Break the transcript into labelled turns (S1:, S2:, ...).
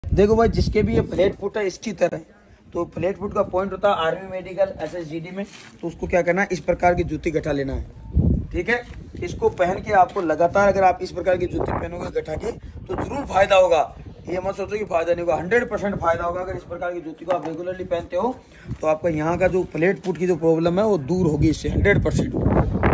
S1: देखो भाई, जिसके भी ये फ्लैट फुट है इसकी तरह, तो फ्लैट फुट का पॉइंट होता है आर्मी मेडिकल SSGD में, तो उसको क्या करना है, इस प्रकार की जूती गठा लेना है। ठीक है, इसको पहन के आपको लगातार अगर आप इस प्रकार की जूती पहनोगे गठा के, तो जरूर फायदा होगा। ये मत सोचो कि फायदा नहीं होगा, 100% फायदा होगा। अगर इस प्रकार की जूती को आप रेगुलरली पहनते हो तो आपका यहाँ का जो फ्लैट फुट की जो प्रॉब्लम है वो दूर होगी इससे 100%।